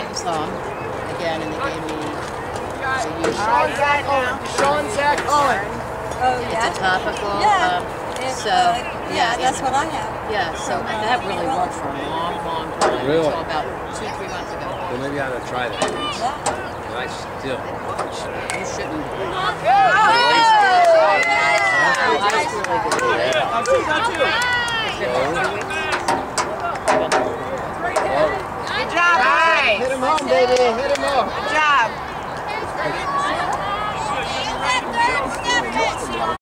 theme song again, and they gave me Sean Zach Owen. Oh, yeah? It's a topical. Yeah. Yeah, that's what I have. Yeah, so that really worked for a long, long time. Really? Until about 2-3 months ago. Well, maybe I ought to try that. Yeah. I still. You shouldn't. Good job. Hit him home, baby. Hit